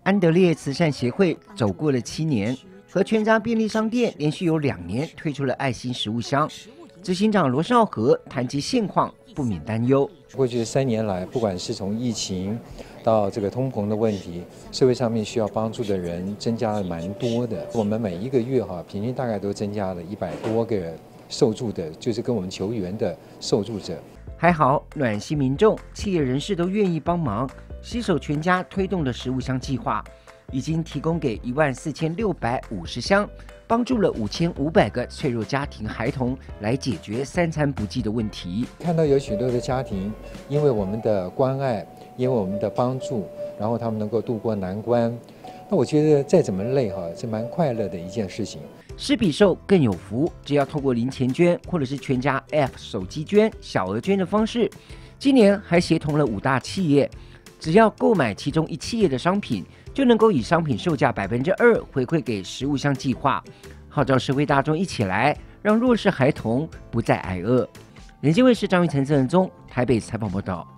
安德烈慈善协会走过了7年，和全家便利商店连续有2年推出了爱心食物箱。执行长罗少和谈及现况，不免担忧。 过去3年来，不管是从疫情到这个通膨的问题，社会上面需要帮助的人增加了蛮多的。我们每一个月平均大概都增加了100多个受助的，就是跟我们求援的受助者。 还好，暖心民众、企业人士都愿意帮忙，携手全家推动的食物箱计划，已经提供给14650箱，帮助了5500个脆弱家庭孩童来解决3餐不继的问题。 看到有许多的家庭，因为我们的关爱，因为我们的帮助，然后他们能够渡过难关。那我觉得再怎么累是蛮快乐的一件事情。 施比受更有福，只要透过零钱捐或者是全家 App 手机捐、小额捐的方式，今年还协同了5大企业，只要购买其中1企业的商品，就能够以商品售价2%回馈给食物箱计划，号召社会大众一起来，让弱势孩童不再挨饿。人间卫视张玉成、郑仁宗台北采访报道。